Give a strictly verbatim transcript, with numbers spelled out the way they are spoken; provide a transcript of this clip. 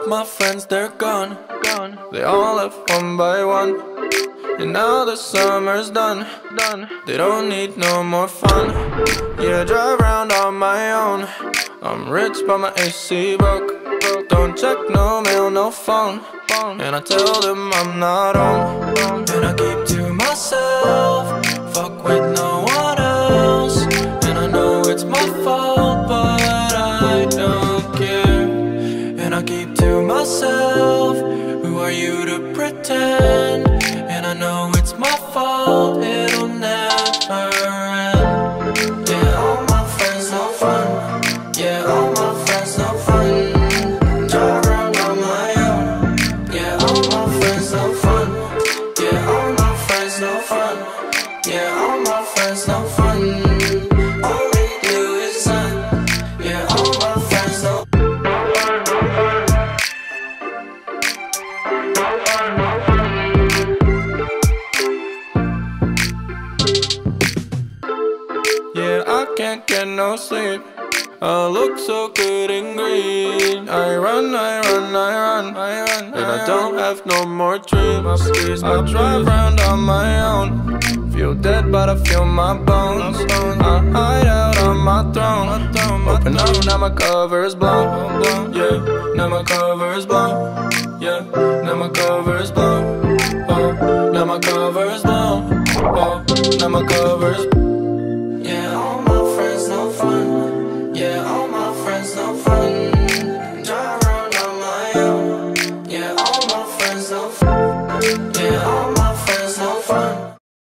my friends, they're gone, gone. They all left one by one. And now the summer's done, done. They don't need no more fun. Yeah, I drive around on my own. I'm rich but my A C broke. Don't check no mail, no phone. And I tell them I'm not home. And I keep to myself, fuck with no one else. And I know it's my fault, but I don't care. And I keep to myself, who are you to pretend? And I know it's my fault, it'll never end. Yeah, all my friends no fun. Yeah, all my friends no fun. Drive around on my own. Yeah, all my friends no fun. Yeah, all my friends no fun. Yeah, all my friends no fun. All they do is sun. Yeah, all my friends no fun. Yeah, I can't get no sleep. I look so good in green. I run, I run, I run, I run, and I don't have no more dreams. I drive around on my own. Feel dead, but I feel my bones. I hide out on my throne. Open up, now my cover is blown. Yeah, now my cover is blown. Yeah, now my cover is blown. Oh, now my cover is blown. Oh, now my cover is blown. Yeah, all my friends no fun. Yeah, all my friends no fun. Drive around on my own. Yeah, all my friends no fun. Yeah, all my